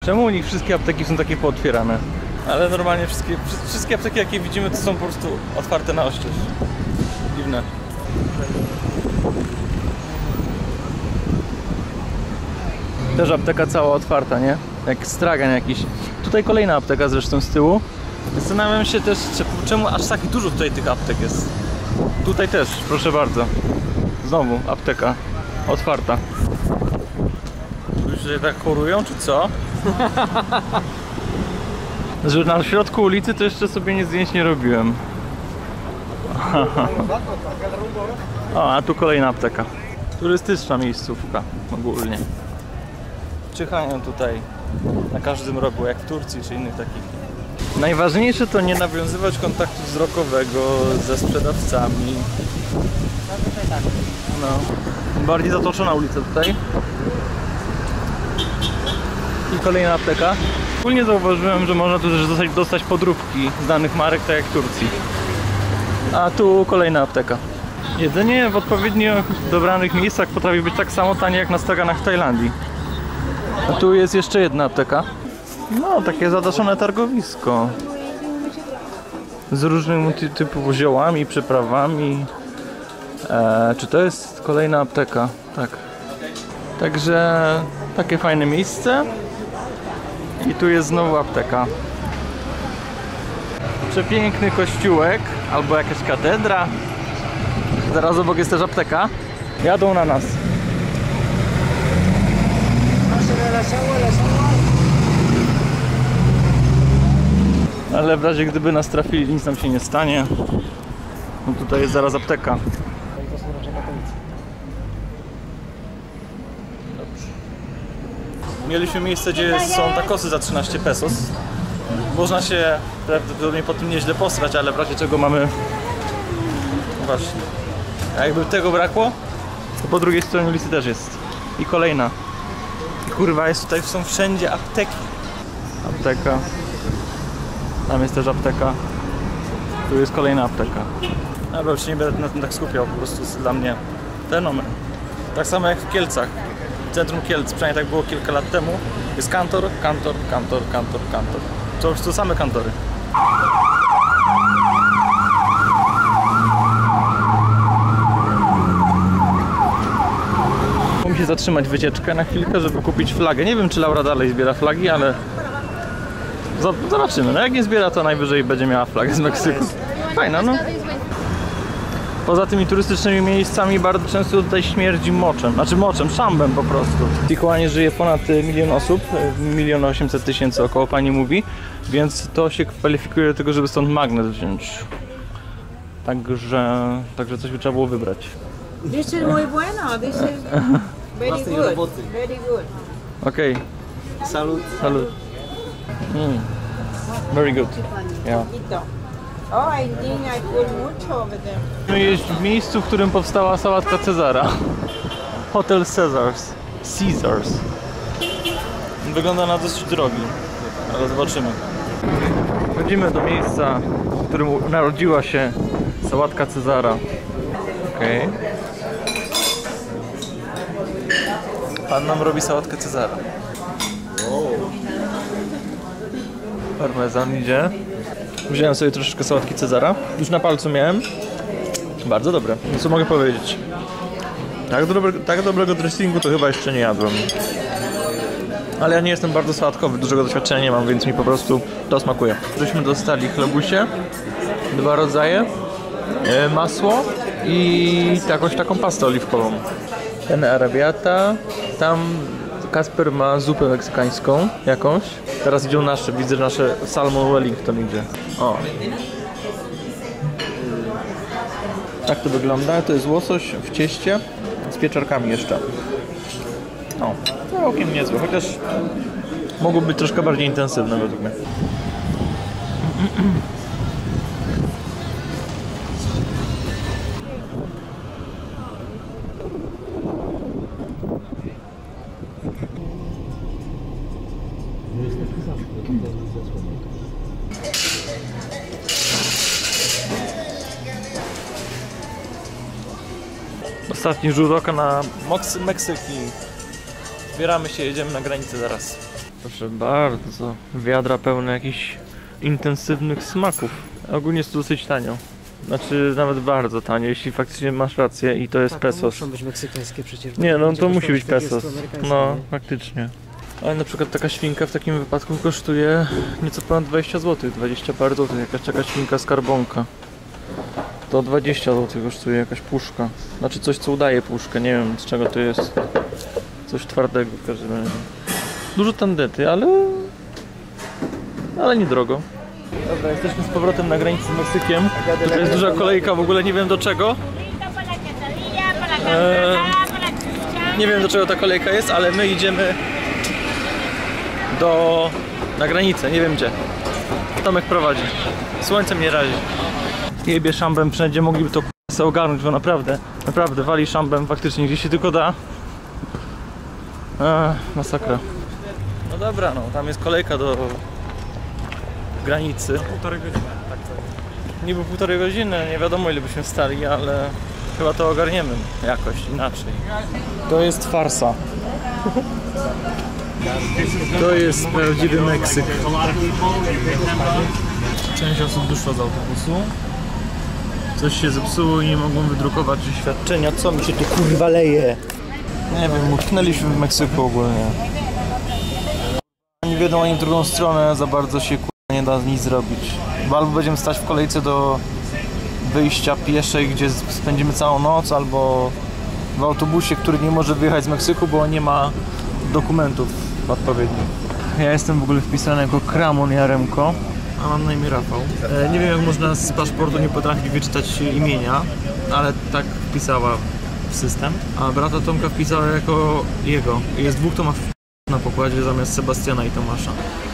Czemu u nich wszystkie apteki są takie pootwierane? Ale normalnie wszystkie apteki, jakie widzimy, to są po prostu otwarte na oścież. Dziwne. Też apteka cała otwarta, nie? Jak stragan jakiś. Tutaj kolejna apteka zresztą z tyłu. Zastanawiam się też, czemu aż tak dużo tutaj tych aptek jest. Tutaj też, proszę bardzo. Znowu apteka otwarta. Już się tak chorują, czy co? Że na środku ulicy to jeszcze sobie nic zdjęć nie robiłem. O, a tu kolejna apteka. Turystyczna miejscówka ogólnie. Czyhają tutaj na każdym rogu, jak w Turcji czy innych takich. Najważniejsze to nie nawiązywać kontaktu wzrokowego ze sprzedawcami. No. Bardziej zatoczona ulica tutaj. I kolejna apteka. Ogólnie zauważyłem, że można tu też dostać podróbki z danych marek, tak jak w Turcji. A tu kolejna apteka. Jedzenie w odpowiednio dobranych miejscach potrafi być tak samo tanie jak na straganach w Tajlandii. A tu jest jeszcze jedna apteka. No, takie zadaszone targowisko. Z różnymi typu ziołami, przyprawami. Czy to jest kolejna apteka? Tak. Także takie fajne miejsce. I tu jest znowu apteka. Przepiękny kościółek, albo jakaś katedra. Zaraz obok jest też apteka. Jadą na nas. Ale w razie gdyby nas trafili, nic nam się nie stanie. No tutaj jest zaraz apteka. Dobrze. Mieliśmy miejsce, gdzie są takosy za 13 pesos. Można się prawdopodobnie po tym nieźle posrać, ale w razie czego mamy... Właśnie. A jakby tego brakło, to po drugiej stronie ulicy też jest. I kolejna. I kurwa, jest tutaj, są wszędzie apteki. Apteka. Tam jest też apteka. Tu jest kolejna apteka. Ale już nie będę na tym tak skupiał, po prostu jest dla mnie fenomen. Tak samo jak w Kielcach. W centrum Kielc, przynajmniej tak było kilka lat temu. Jest kantor, kantor, kantor, kantor, kantor. To po prostu same kantory. Muszę się zatrzymać wycieczkę na chwilkę, żeby kupić flagę. Nie wiem, czy Laura dalej zbiera flagi, ale zobaczymy. No jak nie zbiera, to najwyżej będzie miała flagę z Meksyku. Fajna, no. Poza tymi turystycznymi miejscami bardzo często tutaj śmierdzi moczem. Znaczy moczem, szambem po prostu. W Tijuanie żyje ponad 1 milion osób, 1 800 000 około pani mówi, więc to się kwalifikuje do tego, żeby stąd magnes wziąć. Także coś by trzeba było wybrać. This is muy bueno. This is very good. Very good. Okej. Salud. Salud. Very good. Yeah. Oh, I think I put mucho over there. Musimy jeść w miejscu, w którym powstała sałatka Cezara. Hotel Caesars. Wygląda na dosyć drogi, ale zobaczymy. Wchodzimy do miejsca, w którym narodziła się sałatka Cezara. Okej. Pan nam robi sałatkę Cezara. Parmezan idzie. Wziąłem sobie troszeczkę sałatki Cezara. Już na palcu miałem. Bardzo dobre. Co mogę powiedzieć? Tak dobrego dressingu to chyba jeszcze nie jadłem. Ale ja nie jestem bardzo sałatkowy, dużego doświadczenia nie mam, więc mi po prostu to smakuje. Żeśmy dostali chlebusie, 2 rodzaje, masło i jakąś taką pastę oliwkową. Ten arabiata, tam Kasper ma zupę meksykańską jakąś. Teraz idą nasze, widzę, że nasze salmon Wellington idzie. O. Tak to wygląda, to jest łosoś w cieście z pieczarkami jeszcze. O, całkiem niezłe, chociaż mogło być troszkę bardziej intensywne według mnie. Ostatni rzut oka na Meksyki. Zbieramy się, jedziemy na granicę zaraz. Proszę bardzo, wiadra pełne jakichś intensywnych smaków. Ogólnie jest to dosyć tanio. Znaczy nawet bardzo tanio, jeśli faktycznie masz rację i to jest Tak, pesos. to muszą być meksykańskie przecież. Nie, no Będzie to musi kosztować być pesos. 40 amerykańskich, No, nie? faktycznie. Ale na przykład taka świnka w takim wypadku kosztuje nieco ponad 20 zł, 20 parę złotych, jakaś taka świnka skarbonka. To 20 zł kosztuje jakaś puszka. Znaczy coś, co udaje puszkę, nie wiem z czego to jest. Coś twardego w każdym razie. Dużo tandety, ale niedrogo. Dobra, jesteśmy z powrotem na granicy z Meksykiem. Tutaj jest duża kolejka, w ogóle nie wiem do czego. Nie wiem do czego ta kolejka jest, ale my idziemy na granicę, nie wiem gdzie. Tomek prowadzi. Słońce mnie razi. Jebie szambem wszędzie, mogliby to sobie ogarnąć, bo naprawdę wali szambem faktycznie, gdzie się tylko da. Masakra. No dobra, no tam jest kolejka do granicy. Półtorej godziny, tak. Niby 1,5 godziny, nie wiadomo ile byśmy stali, ale chyba to ogarniemy jakoś inaczej. To jest farsa. To jest prawdziwy Meksyk. Część osób wyszła z autobusu. Coś się zepsuło i nie mogą wydrukować oświadczenia. Co mi się tu kurwa leje? Nie wiem, utknęliśmy w Meksyku ogólnie. Nie wiedzą ani w drugą stronę, za bardzo się kurwa nie da nic zrobić. Bo albo będziemy stać w kolejce do wyjścia pieszej, gdzie spędzimy całą noc, albo w autobusie, który nie może wyjechać z Meksyku, bo nie ma dokumentów odpowiednich. Ja jestem w ogóle wpisany jako Kramon Jaremko, a mam na imię Rafał. Nie wiem jak można z paszportu nie potrafić wyczytać imienia, ale tak wpisała w system. A brata Tomka wpisała jako jego. Jest 2 Tomaszów na pokładzie zamiast Sebastiana i Tomasza.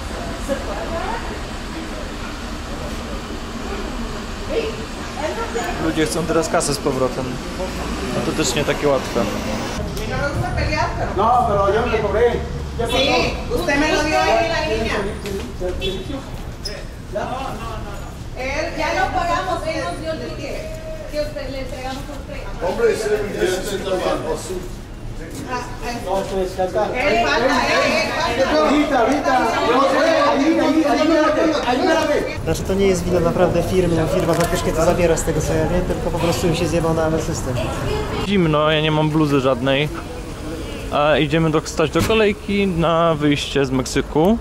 Ludzie chcą teraz kasę z powrotem. A to też nie takie łatwe. No, pero yo le cobré. Sí, usted me lo dio ahí la niña. Él, ya lo pagamos, él nos dio el ticket que usted le entregamos a usted. Hombre, ese es el No, esto es acá. Él falta, Ahorita. Ayúdame. Znaczy to nie jest wina naprawdę firmy, no firma faktycznie to zabiera z tego co ja wiem, tylko po prostu im się zjebał na system. Zimno, ja nie mam bluzy żadnej. A idziemy stać do kolejki na wyjście z Meksyku.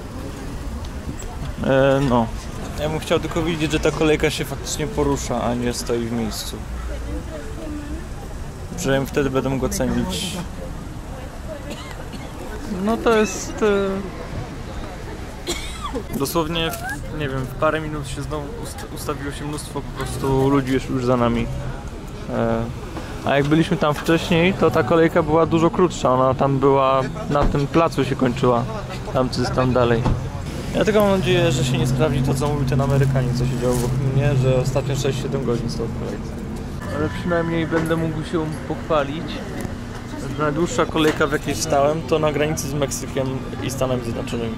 No. Ja bym chciał tylko widzieć, że ta kolejka się faktycznie porusza, a nie stoi w miejscu. Przynajmniej wtedy będę mógł ocenić. No to jest... Dosłownie, nie wiem, w parę minut się znowu ustawiło się mnóstwo po prostu ludzi już za nami. A jak byliśmy tam wcześniej, to ta kolejka była dużo krótsza, ona tam była, na tym placu się kończyła, tam dalej. Ja tylko mam nadzieję, że się nie sprawdzi to, co mówił ten Amerykanin, co się działo wokół mnie, że ostatnio 6-7 godzin stał w kolejce. Ale przynajmniej będę mógł się pochwalić, że najdłuższa kolejka, w jakiej stałem, to na granicy z Meksykiem i Stanami Zjednoczonymi.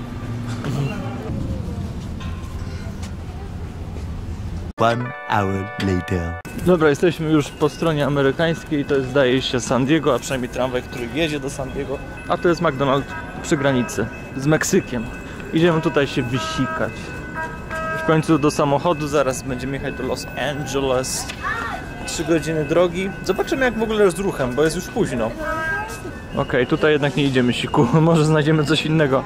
1 hour later. Dobra, jesteśmy już po stronie amerykańskiej, to jest zdaje się San Diego, a przynajmniej tramwaj, który jedzie do San Diego. A to jest McDonald's przy granicy z Meksykiem. Idziemy tutaj się wysikać. W końcu do samochodu, zaraz będziemy jechać do Los Angeles. 3 godziny drogi. Zobaczymy jak w ogóle jest z ruchem, bo jest już późno. Okej, tutaj jednak nie idziemy siku, może znajdziemy coś innego.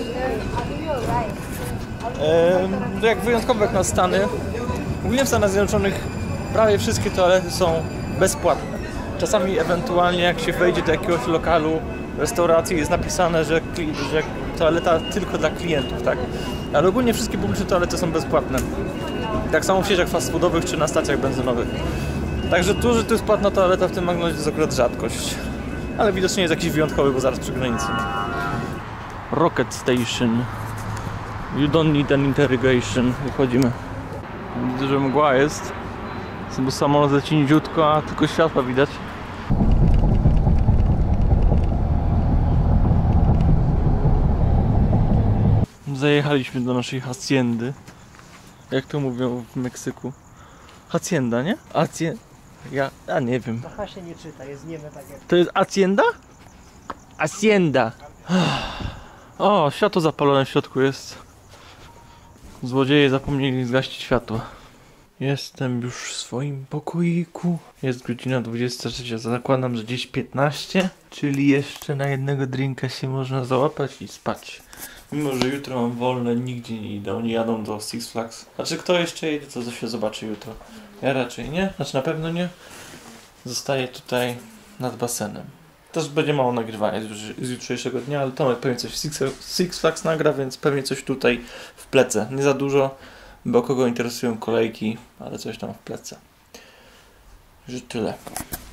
Jak wyjątkowo jak na Stany, ogólnie w Stanach Zjednoczonych prawie wszystkie toalety są bezpłatne. Czasami ewentualnie jak się wejdzie do jakiegoś lokalu, restauracji jest napisane, że toaleta tylko dla klientów, tak? Ale ogólnie wszystkie publiczne toalety są bezpłatne. Tak samo w sieciach fast foodowych czy na stacjach benzynowych. Także tu, że tu jest płatna toaleta w tym McDonaldzie to jest akurat rzadkość. Ale widocznie jest jakiś wyjątkowy, bo zaraz przy granicy. Rocket Station. You don't need an interrogation. Wychodzimy. Widzę, że mgła jest. Bo samolot leci niziutko, a tylko światła widać. Zajechaliśmy do naszej haciendy. Jak to mówią w Meksyku? Hacienda, nie? Ja nie wiem. To się nie czyta, jest nieme tak jak... To jest hacienda? Hacienda. O, światło zapalone w środku jest. Złodzieje zapomnieli zgasić światło. Jestem już w swoim pokoiku. Jest godzina 23. Zakładam, że gdzieś 15. Czyli jeszcze na jednego drinka się można załapać i spać. Mimo, że jutro mam wolne, nigdzie nie idą. Nie jadą do Six Flags. Znaczy kto jeszcze jedzie, to się zobaczy jutro. Ja raczej nie. Znaczy na pewno nie. Zostaję tutaj nad basenem. Też będzie mało nagrywania z jutrzejszego dnia, ale Tomek pewnie coś Six Flags nagra, więc pewnie coś tutaj w plece. Nie za dużo, bo kogo interesują kolejki, ale coś tam w plece. Że tyle.